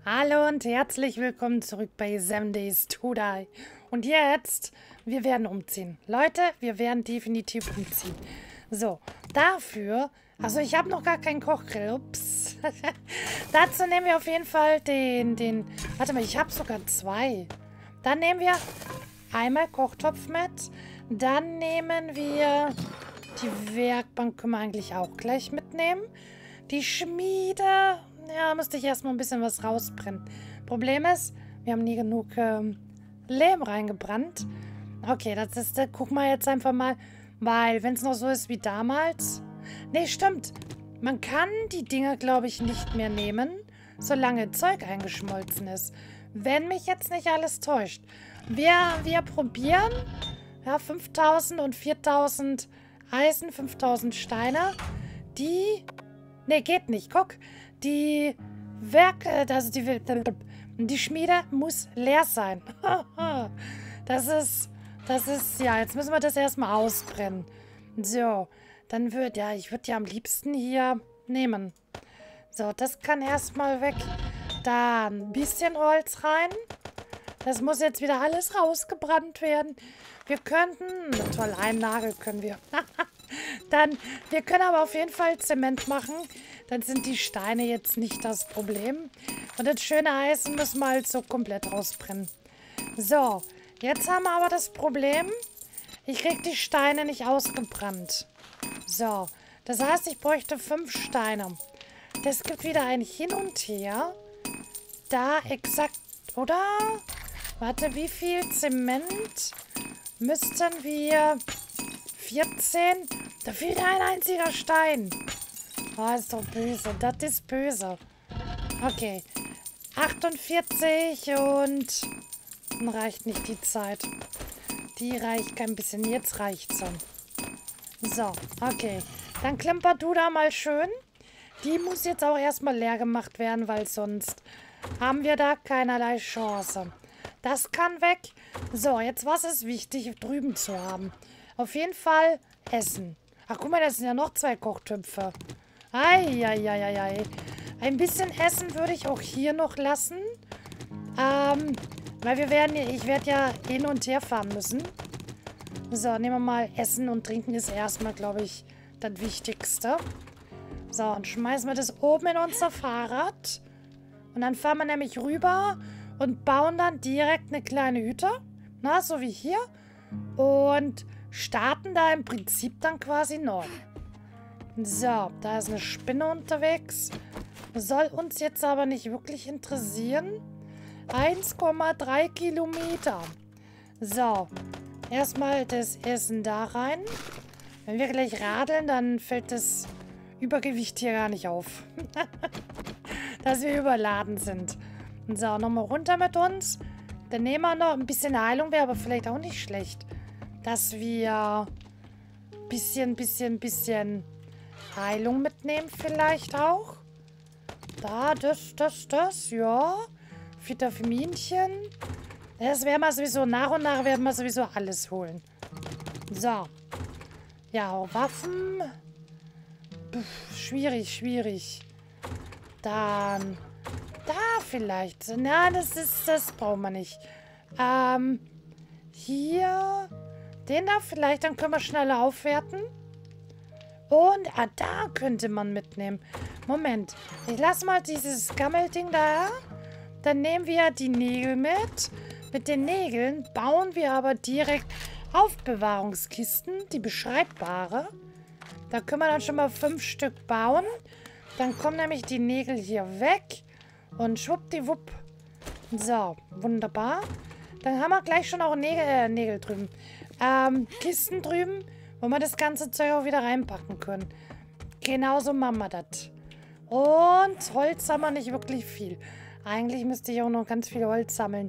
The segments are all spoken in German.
Hallo und herzlich willkommen zurück bei 7 Days to Die. Und jetzt, wir werden umziehen. Leute, wir werden definitiv umziehen. So, dafür, also ich habe noch gar keinen Kochgrill, ups. Dazu nehmen wir auf jeden Fall warte mal, ich habe sogar zwei. Dann nehmen wir einmal Kochtopf mit. Dann nehmen wir die Werkbank, können wir eigentlich auch gleich mitnehmen. Die Schmiede, ja, müsste ich erstmal ein bisschen was rausbrennen. Problem ist, wir haben nie genug Lehm reingebrannt. Okay, gucken wir jetzt einfach mal, weil wenn es noch so ist wie damals. Nee, stimmt. Man kann die Dinger, glaube ich, nicht mehr nehmen, solange Zeug eingeschmolzen ist. Wenn mich jetzt nicht alles täuscht. Wir probieren. Ja, 5000 und 4000 Eisen, 5000 Steine. Nee, geht nicht. Guck. Die Schmiede muss leer sein. Das ist, ja, jetzt müssen wir das erstmal ausbrennen. So, dann ich würde ja am liebsten hier nehmen. So, das kann erstmal weg. Da ein bisschen Holz rein. Das muss jetzt wieder alles rausgebrannt werden. Wir könnten, toll, einen Nagel können wir. Wir können aber auf jeden Fall Zement machen. Dann sind die Steine jetzt nicht das Problem. Und das schöne Eisen müssen wir halt so komplett rausbrennen. So, jetzt haben wir aber das Problem, ich kriege die Steine nicht ausgebrannt. So, das heißt, ich bräuchte 5 Steine. Das gibt wieder ein Hin und Her. Da exakt, oder? Warte, wie viel Zement müssten wir? 14? Da fehlt ein einziger Stein. Oh, ist doch böse. Das ist böse. Okay. 48 und dann reicht nicht die Zeit. Die reicht kein bisschen. Jetzt reicht's dann. So, okay. Dann klimper du da mal schön. Die muss jetzt auch erstmal leer gemacht werden, weil sonst haben wir da keinerlei Chance. Das kann weg. So, jetzt was ist wichtig, drüben zu haben? Auf jeden Fall Essen. Ach, guck mal, das sind ja noch 2 Kochtöpfe. Eieieiei. Ein bisschen Essen würde ich auch hier noch lassen. Weil ich werde ja hin und her fahren müssen. So, nehmen wir mal Essen und Trinken ist erstmal, glaube ich, das Wichtigste. So, und schmeißen wir das oben in unser Fahrrad. Und dann fahren wir nämlich rüber und bauen dann direkt eine kleine Hütte. Na, so wie hier. Und starten da im Prinzip dann quasi neu. So, da ist eine Spinne unterwegs. Soll uns jetzt aber nicht wirklich interessieren. 1,3 Kilometer. So, erstmal das Essen da rein. Wenn wir gleich radeln, dann fällt das Übergewicht hier gar nicht auf. Dass wir überladen sind. So, nochmal runter mit uns. Dann nehmen wir noch ein bisschen Heilung, wäre aber vielleicht auch nicht schlecht. Dass wir bisschen Heilung mitnehmen vielleicht auch. Da, das, ja. Vitaminchen. Das werden wir sowieso, nach und nach werden wir sowieso alles holen. So. Ja, Waffen. Schwierig. Dann da vielleicht. Na, das brauchen wir nicht. Hier. Den da vielleicht, dann können wir schneller aufwerten. Und, da könnte man mitnehmen. Moment. Ich lasse mal dieses Gammelding da. Dann nehmen wir die Nägel mit. Mit den Nägeln bauen wir aber direkt Aufbewahrungskisten. Die beschreibbare. Da können wir dann schon mal 5 Stück bauen. Dann kommen nämlich die Nägel hier weg. Und schwuppdiwupp. So, wunderbar. Dann haben wir gleich schon auch Nägel drüben. Kisten drüben, wo wir das ganze Zeug auch wieder reinpacken können. Genauso machen wir das. Und Holz haben wir nicht wirklich viel. Eigentlich müsste ich auch noch ganz viel Holz sammeln.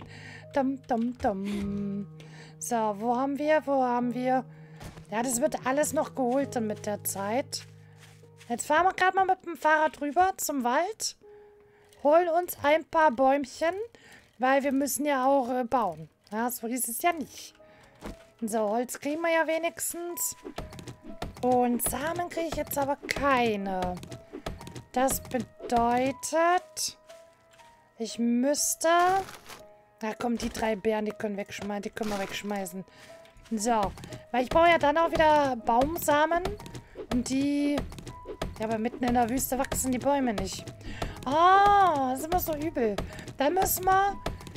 So, wo haben wir? Ja, das wird alles noch geholt dann mit der Zeit. Jetzt fahren wir gerade mal mit dem Fahrrad rüber zum Wald. Holen uns ein paar Bäumchen, weil wir müssen ja auch bauen. Ja, so ist es ja nicht. So, Holz kriegen wir ja wenigstens. Und Samen kriege ich jetzt aber keine. Das bedeutet, Ich müsste... Na komm, die 3 Beeren, die können wir wegschmeißen. So. Weil ich brauche ja dann auch wieder Baumsamen. Und die... Ja, aber mitten in der Wüste wachsen die Bäume nicht. Ah, das ist immer so übel. Dann müssen wir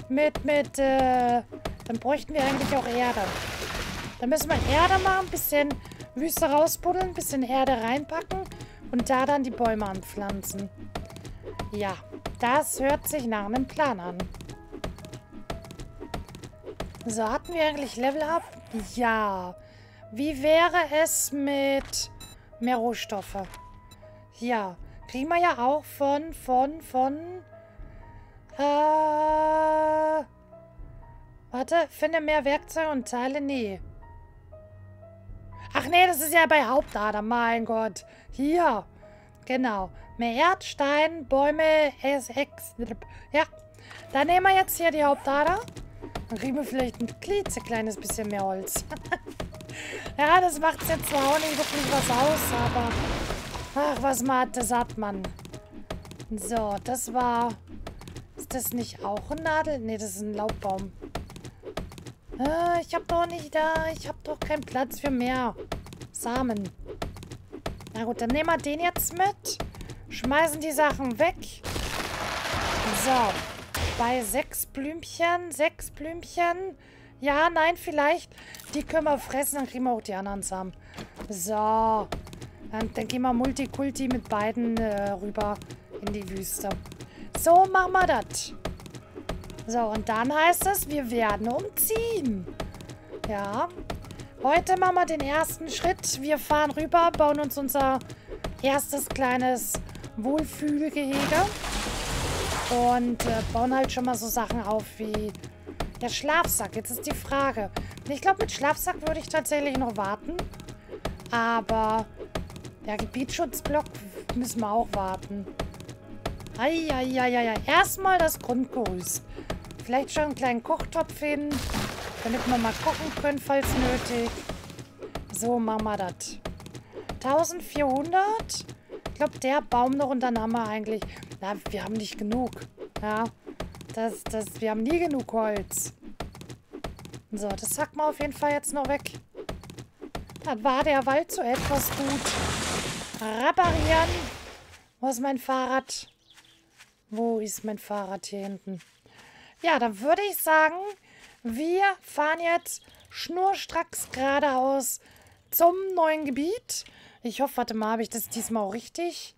dann bräuchten wir eigentlich auch Erde. Dann müssen wir Erde machen, ein bisschen Wüste rausbuddeln, ein bisschen Erde reinpacken und da dann die Bäume anpflanzen. Ja, das hört sich nach einem Plan an. So, hatten wir eigentlich Level Up? Ja. Wie wäre es mit mehr Rohstoffe? Ja, kriegen wir ja auch warte, finde mehr Werkzeuge und Teile? Nee. Ach nee, das ist ja bei Hauptader, mein Gott. Hier, genau. Mehr Erdstein, Bäume, ja. Dann nehmen wir jetzt hier die Hauptader. Dann kriegen wir vielleicht ein klitzekleines bisschen mehr Holz. Ja, das macht jetzt zwar auch nicht wirklich was aus, aber... Ach, was das hat man. So, das war... Ist das nicht auch ein Nadel? Nee, das ist ein Laubbaum. Ich habe doch nicht da... Ich habe doch keinen Platz für mehr Samen. Na gut, dann nehmen wir den jetzt mit. Schmeißen die Sachen weg. So. Bei 6 Blümchen. 6 Blümchen. Ja, nein, vielleicht. Die können wir fressen, dann kriegen wir auch die anderen Samen. So. Dann gehen wir Multikulti mit beiden rüber in die Wüste. So machen wir das. So, und dann heißt es, wir werden umziehen. Ja. Heute machen wir den ersten Schritt. Wir fahren rüber, bauen uns unser erstes kleines Wohlfühlgehege. Und bauen halt schon mal so Sachen auf wie der Schlafsack. Jetzt ist die Frage. Ich glaube, mit Schlafsack würde ich tatsächlich noch warten. Aber der Gebietsschutzblock müssen wir auch warten. Eieieiei. Erstmal das Grundgerüst. Vielleicht schon einen kleinen Kochtopf hin, damit wir mal kochen können, falls nötig. So machen wir das. 1400. Ich glaube, der Baum noch und dann haben wir eigentlich... Na, wir haben nicht genug. Ja, wir haben nie genug Holz. So, das hacken wir auf jeden Fall jetzt noch weg. Dann war der Wald so etwas gut. Reparieren. Wo ist mein Fahrrad? Wo ist mein Fahrrad hier hinten? Ja, dann würde ich sagen, wir fahren jetzt schnurstracks geradeaus zum neuen Gebiet. Ich hoffe, warte mal, habe ich das diesmal auch richtig?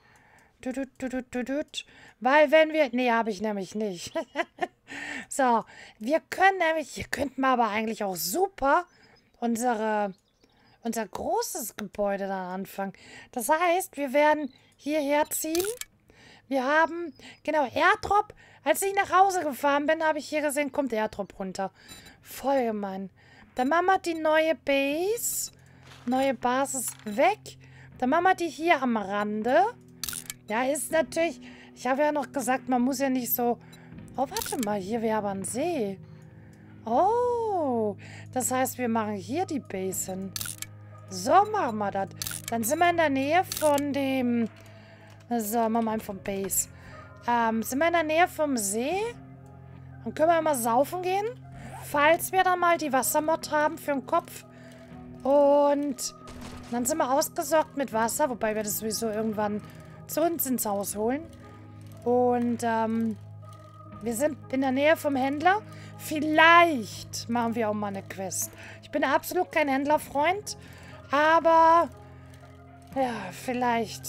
Weil wenn wir... Nee, habe ich nämlich nicht. So, wir können nämlich... Hier könnten wir aber eigentlich auch super unser großes Gebäude dann anfangen. Das heißt, wir werden hierher ziehen. Wir haben... Genau, Airdrop. Als ich nach Hause gefahren bin, habe ich hier gesehen, kommt Airdrop runter. Voll gemein. Dann machen wir die neue Base. Neue Basis weg. Dann machen wir die hier am Rande. Ja, ist natürlich... Ich habe ja noch gesagt, man muss ja nicht so... Oh, warte mal, hier wäre aber ein See. Oh, das heißt, wir machen hier die Base hin. So machen wir das. Dann sind wir in der Nähe von dem... So, machen wir mal vom Base. Sind wir in der Nähe vom See? Dann können wir mal saufen gehen. Falls wir dann mal die Wassermod haben für den Kopf. Und dann sind wir ausgesorgt mit Wasser. Wobei wir das sowieso irgendwann zu uns ins Haus holen. Und wir sind in der Nähe vom Händler. Vielleicht machen wir auch mal eine Quest. Ich bin absolut kein Händlerfreund. Aber... Ja, vielleicht.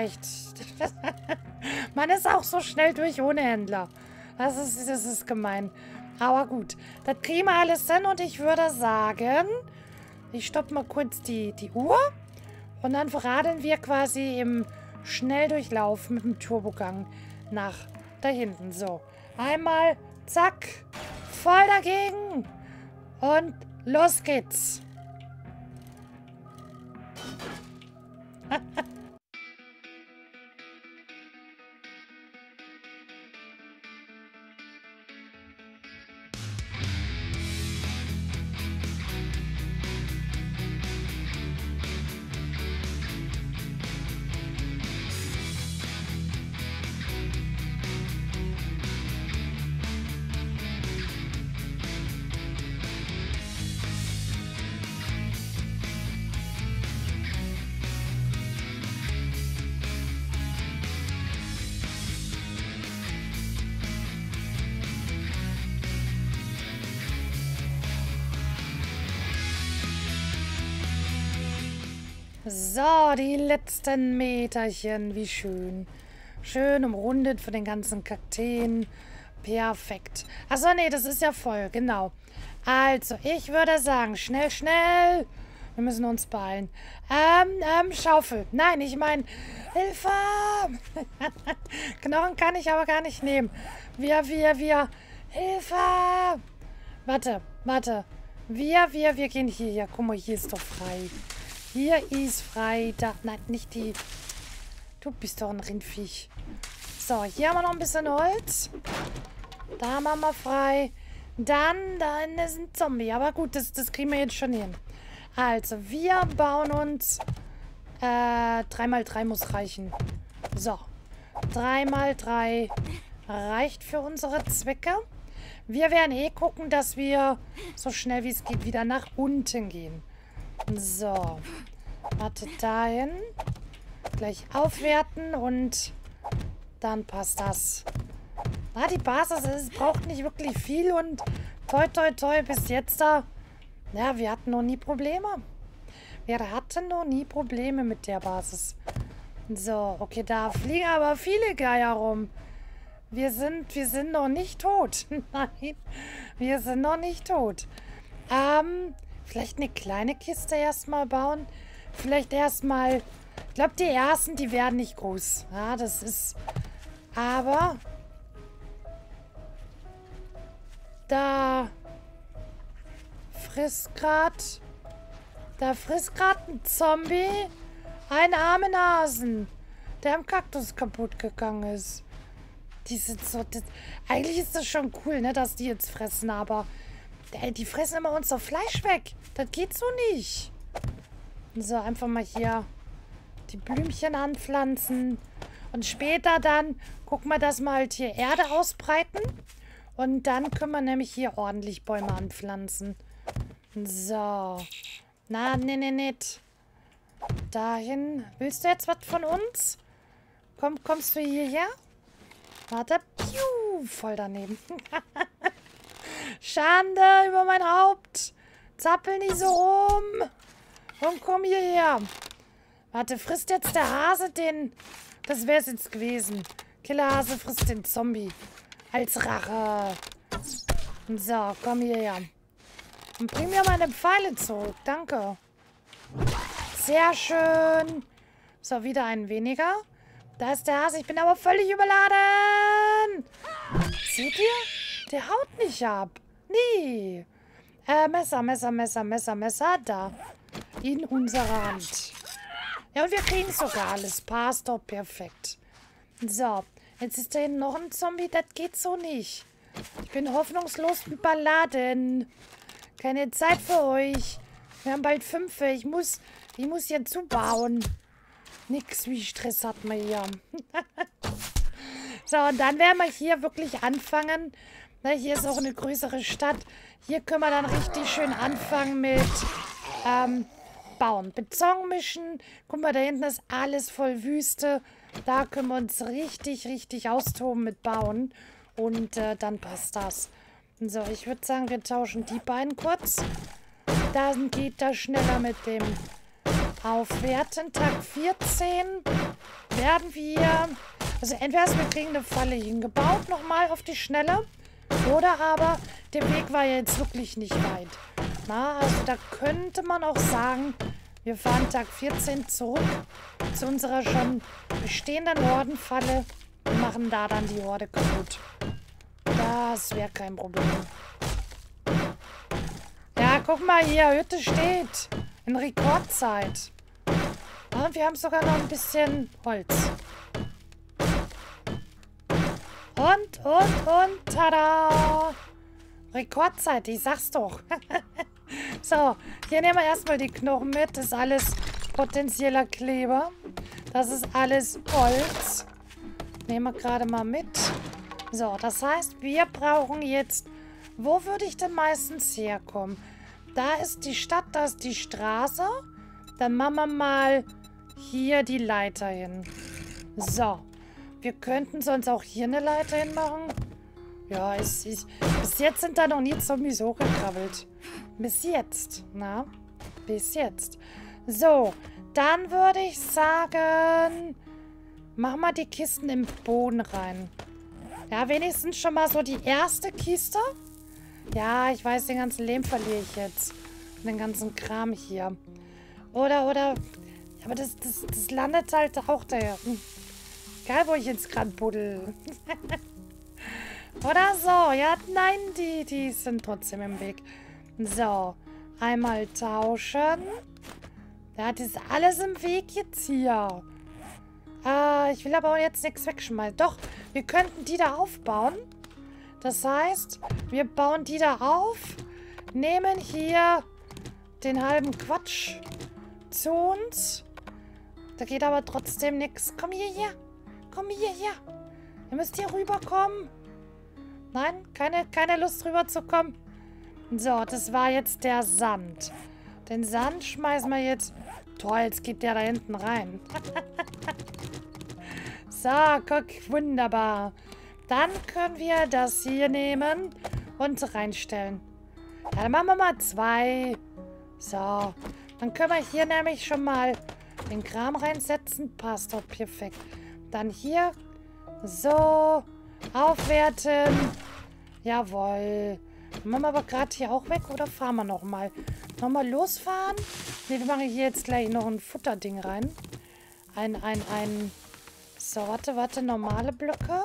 Man ist auch so schnell durch ohne Händler. Das ist gemein. Aber gut, das kriegen wir alles hin und ich würde sagen, ich stoppe mal kurz die Uhr und dann radeln wir quasi im Schnelldurchlauf mit dem Turbogang nach da hinten. So, einmal, zack, voll dagegen und los geht's. So, die letzten Meterchen. Wie schön. Schön umrundet von den ganzen Kakteen. Perfekt. Achso, nee, das ist ja voll. Genau. Also, ich würde sagen, schnell, schnell. Wir müssen uns beeilen. Schaufel. Nein, ich meine, Hilfe! Knochen kann ich aber gar nicht nehmen. Wir. Hilfe! Warte. Wir gehen hier. Guck mal, hier ist doch frei. Hier ist frei. Da, nein, nicht die. Du bist doch ein Rindviech. So, hier haben wir noch ein bisschen Holz. Da machen wir frei. Dann, da ist ein Zombie. Aber gut, das kriegen wir jetzt schon hin. Also, wir bauen uns 3x3 muss reichen. So. 3x3 reicht für unsere Zwecke. Wir werden eh gucken, dass wir so schnell wie es geht wieder nach unten gehen. So. Warte, dahin. Gleich aufwerten und dann passt das. Na, die Basis, es braucht nicht wirklich viel und toi, toi, toi, bis jetzt da. Ja, wir hatten noch nie Probleme. Wir hatten noch nie Probleme mit der Basis. So, okay, da fliegen aber viele Geier rum. Wir sind noch nicht tot. Nein, wir sind noch nicht tot. Vielleicht eine kleine Kiste erstmal bauen. Vielleicht erstmal... Ich glaube, die ersten, die werden nicht groß. Ja, das ist... Aber... Da frisst gerade ein Zombie einen armen Hasen, der am Kaktus kaputt gegangen ist. Die sind so... eigentlich ist das schon cool, ne, dass die jetzt fressen, aber die fressen immer unser Fleisch weg. Das geht so nicht. So, einfach mal hier die Blümchen anpflanzen. Und später dann gucken wir, dass wir halt hier Erde ausbreiten. Und dann können wir nämlich hier ordentlich Bäume anpflanzen. So. Na, nee, nicht. Dahin. Willst du jetzt was von uns? Kommst du hierher? Warte. Piu, voll daneben. Schande über mein Haupt. Zappel nicht so rum. Und komm hierher. Warte, frisst jetzt der Hase den... Das wäre es jetzt gewesen. Killerhase frisst den Zombie. Als Rache. So, komm hierher. Und bring mir meine Pfeile zurück. Danke. Sehr schön. So, wieder einen weniger. Da ist der Hase. Ich bin aber völlig überladen. Seht ihr? Der haut nicht ab. Nee. Messer. Da. In unserer Hand. Ja, und wir kriegen sogar alles. Passt doch perfekt. So. Jetzt ist da hinten noch ein Zombie. Das geht so nicht. Ich bin hoffnungslos überladen. Keine Zeit für euch. Wir haben bald 5. Ich muss hier zubauen. Nix wie Stress hat man hier. So, und dann werden wir hier wirklich anfangen. Na, hier ist auch eine größere Stadt. Hier können wir dann richtig schön anfangen mit bauen. Beton mischen. Guck mal, da hinten ist alles voll Wüste. Da können wir uns richtig austoben mit bauen. Und dann passt das. So, ich würde sagen, wir tauschen die beiden kurz. Dann geht das schneller mit dem Aufwerten. Tag 14 werden wir... Also entweder wir kriegen eine Falle hingebaut, nochmal auf die Schnelle. Oder aber der Weg war ja jetzt wirklich nicht weit. Na, also da könnte man auch sagen, wir fahren Tag 14 zurück zu unserer schon bestehenden Hordenfalle und machen da dann die Horde kaputt. Das wäre kein Problem. Ja, guck mal hier, Hütte steht. In Rekordzeit. Und wir haben sogar noch ein bisschen Holz. Und, tada! Rekordzeit, ich sag's doch. So, hier nehmen wir erstmal die Knochen mit. Das ist alles potenzieller Kleber. Das ist alles Holz. Nehmen wir gerade mal mit. So, das heißt, wir brauchen jetzt... Wo würde ich denn meistens herkommen? Da ist die Stadt, da ist die Straße. Dann machen wir mal hier die Leiter hin. So. Wir könnten sonst auch hier eine Leiter hinmachen. Ja, bis jetzt sind da noch nie Zombies hochgekrabbelt. Bis jetzt, na? Bis jetzt. So, dann würde ich sagen, mach mal die Kisten im Boden rein. Ja, wenigstens schon mal so die erste Kiste. Ja, ich weiß, den ganzen Lehm verliere ich jetzt. Und den ganzen Kram hier. Oder, ja, aber das landet halt auch da. Egal, wo ich jetzt gerade buddel. Oder so. Ja, nein, die sind trotzdem im Weg. So, einmal tauschen. Ja, das ist alles im Weg jetzt hier. Ich will aber auch jetzt nichts wegschmeißen. Doch, wir könnten die da aufbauen. Das heißt, wir bauen die da auf, nehmen hier den halben Quatsch zu uns. Da geht aber trotzdem nichts. Komm hierher. Komm hierher. Ihr müsst hier rüberkommen. Nein, keine Lust rüberzukommen. So, das war jetzt der Sand. Den Sand schmeißen wir jetzt... Toll, jetzt geht der da hinten rein. So, guck, wunderbar. Dann können wir das hier nehmen und reinstellen. Ja, dann machen wir mal 2. So, dann können wir hier nämlich schon mal den Kram reinsetzen. Passt doch perfekt. Dann hier so aufwerten. Jawohl. Machen wir aber gerade hier auch weg oder fahren wir nochmal? Nochmal losfahren? Ne, wir machen hier jetzt gleich noch ein Futterding rein. So, warte, normale Blöcke.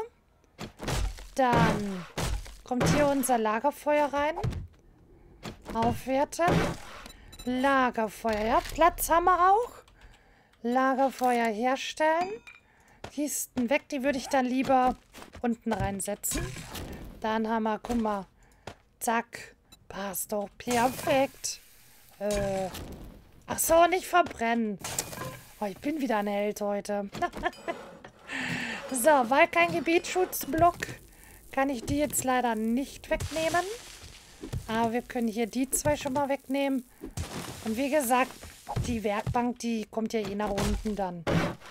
Dann kommt hier unser Lagerfeuer rein. Aufwerten. Lagerfeuer, ja, Platz haben wir auch. Lagerfeuer herstellen. Kisten weg, die würde ich dann lieber unten reinsetzen. Dann haben wir, guck mal, zack, passt doch, perfekt. Ach so, nicht verbrennen. Oh, ich bin wieder ein Held heute. So, weil kein Gebietsschutzblock, kann ich die jetzt leider nicht wegnehmen. Aber wir können hier die 2 schon mal wegnehmen. Und wie gesagt, die Werkbank, die kommt ja eh nach unten dann.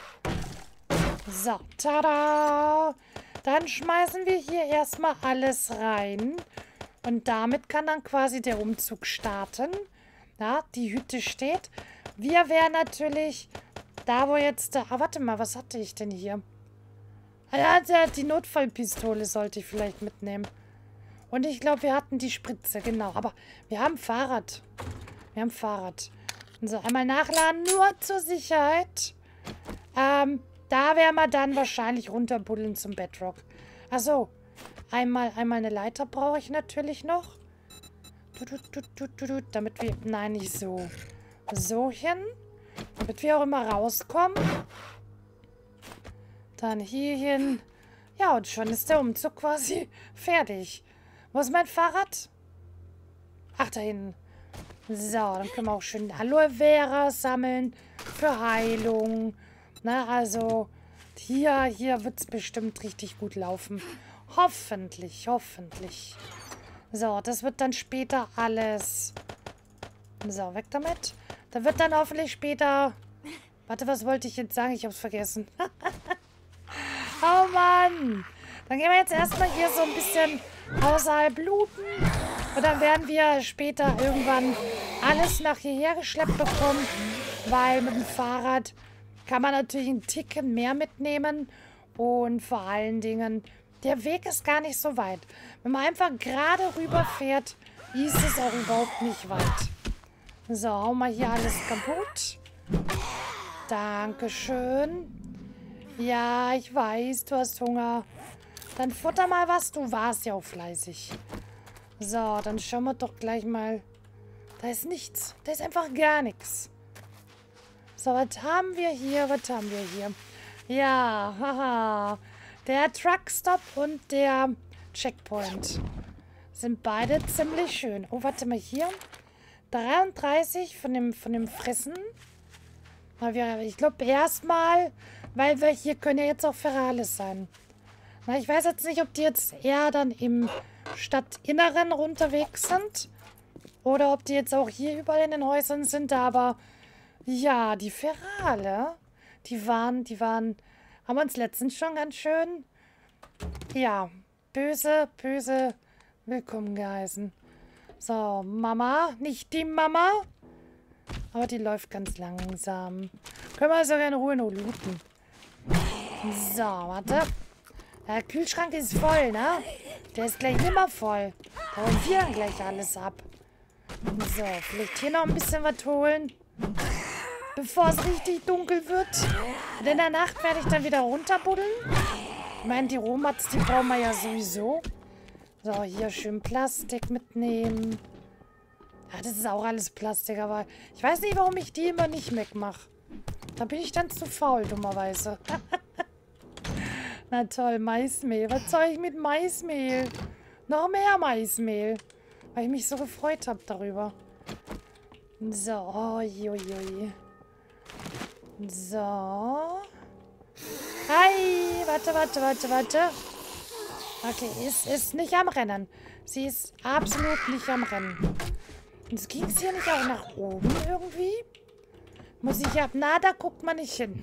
So, tada! Dann schmeißen wir hier erstmal alles rein. Und damit kann dann quasi der Umzug starten. Ja, die Hütte steht. Wir wären natürlich da, wo jetzt... warte mal, was hatte ich denn hier? Ja, die Notfallpistole sollte ich vielleicht mitnehmen. Und ich glaube, wir hatten die Spritze, genau. Aber wir haben Fahrrad. Wir haben Fahrrad. So, einmal nachladen, nur zur Sicherheit. Da werden wir dann wahrscheinlich runterbuddeln zum Bedrock. Achso, einmal eine Leiter brauche ich natürlich noch. Damit wir... Nein, nicht so. So hin. Damit wir auch immer rauskommen. Dann hier hin. Ja, und schon ist der Umzug quasi fertig. Wo ist mein Fahrrad? Ach, da hinten. So, dann können wir auch schön Aloe Vera sammeln. Für Heilung. Na, also, hier wird es bestimmt richtig gut laufen. Hoffentlich. So, das wird dann später alles... So, weg damit. Da wird dann hoffentlich später... Warte, was wollte ich jetzt sagen? Ich hab's vergessen. Oh Mann! Dann gehen wir jetzt erstmal hier so ein bisschen außerhalb looten. Und dann werden wir später irgendwann alles nach hierher geschleppt bekommen. Weil mit dem Fahrrad kann man natürlich einen Ticken mehr mitnehmen. Und vor allen Dingen, der Weg ist gar nicht so weit. Wenn man einfach gerade rüber fährt, ist es auch überhaupt nicht weit. So, hauen wir hier alles kaputt. Dankeschön. Ja, ich weiß, du hast Hunger. Dann futter mal was, du warst ja auch fleißig. So, dann schauen wir doch gleich mal. Da ist nichts. Da ist einfach gar nichts. So, was haben wir hier? Ja, haha. Der Truckstop und der Checkpoint sind beide ziemlich schön. Oh, warte mal hier. 33 von dem Fressen. Ich glaube erstmal, weil wir hier können ja jetzt auch Ferales sein. Na, ich weiß jetzt nicht, ob die jetzt eher dann im Stadtinneren unterwegs sind. Oder ob die jetzt auch hier überall in den Häusern sind. Aber ja, die Ferale, die waren, haben uns letztens schon ganz schön, ja, böse willkommen geheißen. So, Mama, nicht die Mama. Aber die läuft ganz langsam. Können wir sogar in Ruhe noch looten. So, warte. Der Kühlschrank ist voll, ne? Der ist gleich nimmer voll. Da holen wir dann gleich alles ab. So, vielleicht hier noch ein bisschen was holen. Bevor es richtig dunkel wird. Und in der Nacht werde ich dann wieder runterbuddeln. Ich meine, die Rohmats, die brauchen wir ja sowieso. So, hier schön Plastik mitnehmen. Ja, das ist auch alles Plastik, aber ich weiß nicht, warum ich die immer nicht wegmache. Da bin ich dann zu faul, dummerweise. Na toll, Maismehl. Was soll ich mit Maismehl? Noch mehr Maismehl. Weil ich mich so gefreut habe darüber. So, oi. So. Hi, warte. Okay, ist nicht am Rennen. Sie ist absolut nicht am Rennen. Und ging es hier nicht auch nach oben irgendwie? Muss ich ja... Na, da guckt man nicht hin.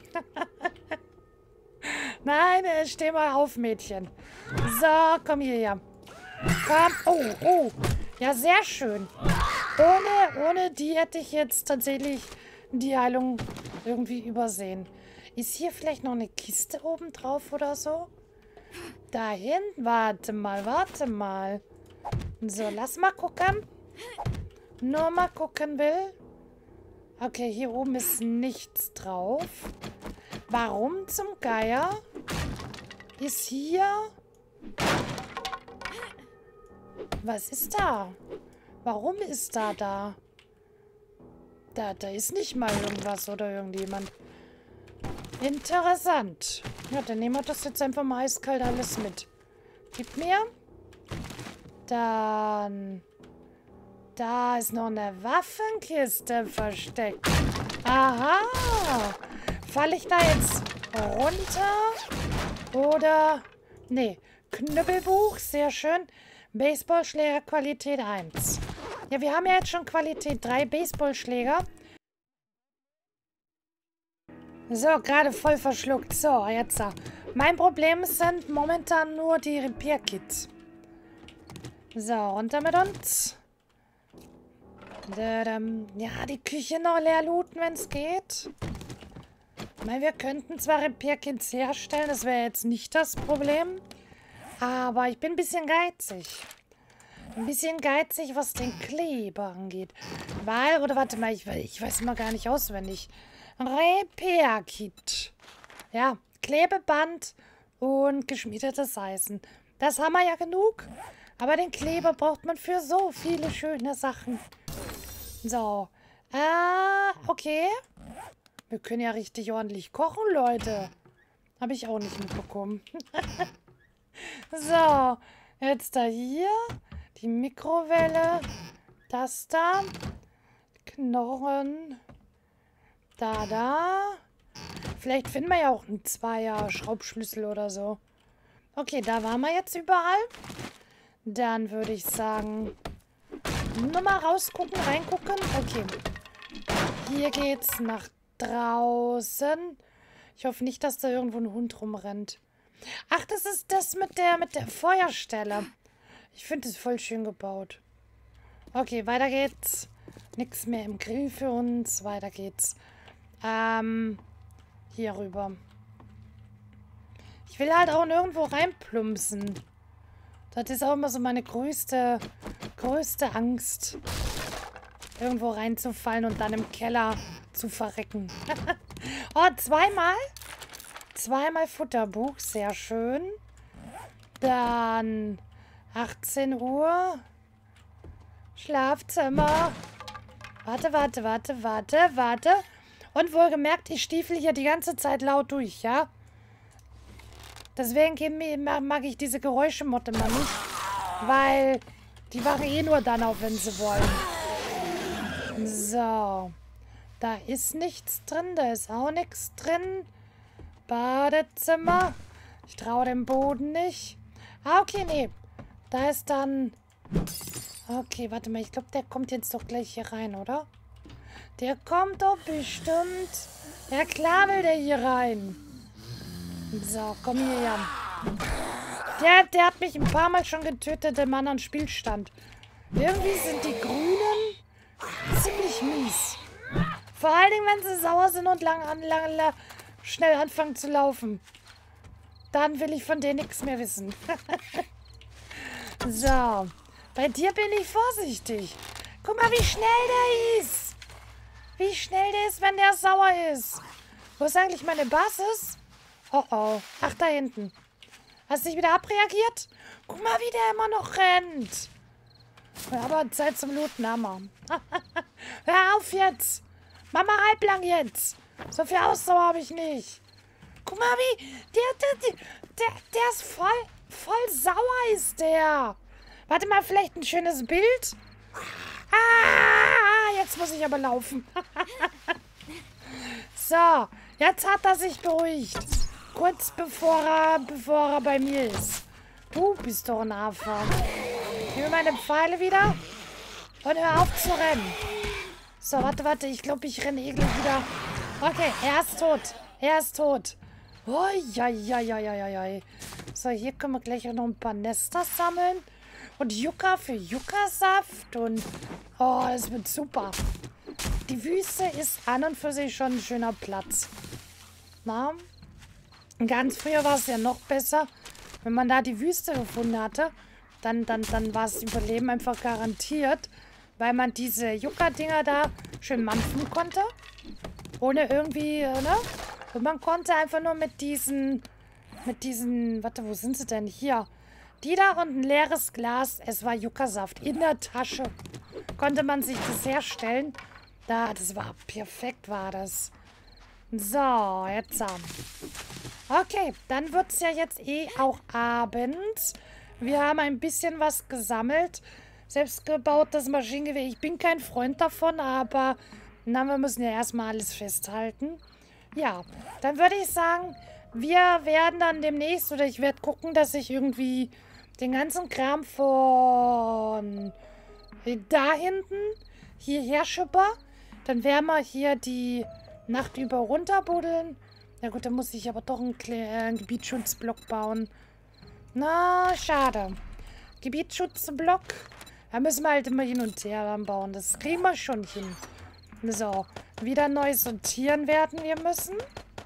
Nein, steh mal auf, Mädchen. So, komm hierher. Komm. Oh. Ja, sehr schön. Ohne die hätte ich jetzt tatsächlich die Heilung irgendwie übersehen. Ist hier vielleicht noch eine Kiste oben drauf oder so? Dahin? Warte mal. So, lass mal gucken. Nur mal gucken will. Okay, hier oben ist nichts drauf. Warum zum Geier ist hier... Was ist da? Warum ist da? Da ist nicht mal irgendwas oder irgendjemand. Interessant. Ja, dann nehmen wir das jetzt einfach mal eiskalt alles mit. Gib mir. Dann... Da ist noch eine Waffenkiste versteckt. Aha. Falle ich da jetzt runter? Oder... Nee. Knüppelbuch. Sehr schön. Baseballschläger Qualität 1. Ja, wir haben ja jetzt schon Qualität 3 Baseballschläger. So, gerade voll verschluckt. So, jetzt. Mein Problem sind momentan nur die Repair-Kits. So, runter mit uns. Ja, die Küche noch leer looten, wenn es geht. Ich meine, wir könnten zwar Repair-Kits herstellen, das wäre jetzt nicht das Problem. Aber ich bin ein bisschen geizig. Ein bisschen geizig, was den Kleber angeht. Oder warte mal, ich weiß mal gar nicht auswendig. Repair-Kit. Ja, Klebeband und geschmiedetes Eisen. Das haben wir ja genug. Aber den Kleber braucht man für so viele schöne Sachen. So. Okay. Wir können ja richtig ordentlich kochen, Leute. Habe ich auch nicht mitbekommen. So. Jetzt da hier. Die Mikrowelle. Das da. Knochen. Da. Vielleicht finden wir ja auch einen Zweier-Schraubschlüssel oder so. Okay, da waren wir jetzt überall. Dann würde ich sagen, nur mal rausgucken, reingucken. Okay. Hier geht's nach draußen. Ich hoffe nicht, dass da irgendwo ein Hund rumrennt. Ach, das ist das mit der Feuerstelle. Ich finde es voll schön gebaut. Okay, weiter geht's. Nichts mehr im Grill für uns. Weiter geht's. Hier rüber. Ich will halt auch nirgendwo reinplumpsen. Das ist auch immer so meine größte Angst. Irgendwo reinzufallen und dann im Keller zu verrecken. Oh, zweimal? Zweimal Futterbuch. Sehr schön. Dann 18 Uhr. Schlafzimmer. Warte. Und wohlgemerkt, ich stiefel hier die ganze Zeit laut durch, ja? Deswegen mag ich diese Geräuschemotte mal nicht. Weil die wachen eh nur dann auf, wenn sie wollen. So. Da ist nichts drin. Da ist auch nichts drin. Badezimmer. Ich traue dem Boden nicht. Ah, okay, nee. Da ist dann... Okay, warte mal. Ich glaube, der kommt jetzt doch gleich hier rein, oder? Der kommt doch bestimmt. Ja, klar will der hier rein. So, komm hierher. Der hat mich ein paar Mal schon getötet im anderen Spielstand. Irgendwie sind die Grünen ziemlich mies. Vor allen Dingen, wenn sie sauer sind und schnell anfangen zu laufen. Dann will ich von denen nichts mehr wissen. So. Bei dir bin ich vorsichtig. Guck mal, wie schnell der ist. Wie schnell der ist, wenn der sauer ist. Wo ist eigentlich meine Basis? Oh oh. Ach, da hinten. Hast du dich wieder abreagiert? Guck mal, wie der immer noch rennt. Aber Zeit zum Looten, Hammer. Hör auf jetzt. Mama halblang jetzt. So viel Ausdauer habe ich nicht. Guck mal, wie... Der ist voll sauer ist der. Warte mal, vielleicht ein schönes Bild? Ah, jetzt muss ich aber laufen. So, jetzt hat er sich beruhigt. Kurz bevor er bei mir ist. Du bist doch ein Affe. Gib mir meine Pfeile wieder. Und hör auf zu rennen. So, warte. Ich glaube, ich renne gleich wieder. Okay, er ist tot. Er ist tot. Oi. So, hier können wir gleich auch noch ein paar Nester sammeln. Und Yucca für Yucca-Saft. Und, oh, das wird super. Die Wüste ist an und für sich schon ein schöner Platz. Na? Ganz früher war es ja noch besser. Wenn man da die Wüste gefunden hatte, dann war das Überleben einfach garantiert. Weil man diese Yucca-Dinger da schön mampfen konnte. Ohne irgendwie, ne? Und man konnte einfach nur mit diesen, warte, wo sind sie denn? Hier. Die da und ein leeres Glas, es war Yucca-Saft in der Tasche. Konnte man sich das herstellen. Das war perfekt, war das. So, jetzt. Okay, dann wird es ja jetzt auch Abend. Wir haben ein bisschen was gesammelt. Selbstgebautes Maschinengewehr. Ich bin kein Freund davon, aber na, wir müssen ja erstmal alles festhalten. Ja, dann würde ich sagen, wir werden dann demnächst, oder ich werde gucken, dass ich irgendwie den ganzen Kram von da hinten hierher schippe. Dann werden wir hier die Nacht über runterbuddeln. Ja gut, dann muss ich aber doch einen Gebietsschutzblock bauen. Na, schade. Gebietsschutzblock. Da müssen wir halt immer hin und her dann bauen. Das kriegen wir schon hin. So, wieder neu sortieren werden wir müssen.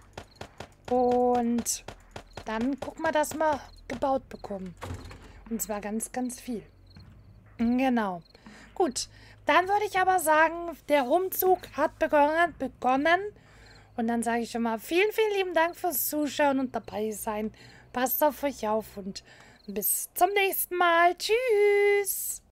Und dann gucken wir, dass wir gebaut bekommen. Und zwar ganz, ganz viel. Genau. Gut, dann würde ich aber sagen, der Umzug hat begonnen. Und dann sage ich schon mal vielen, vielen lieben Dank fürs Zuschauen und dabei sein. Passt auf euch auf und bis zum nächsten Mal. Tschüss.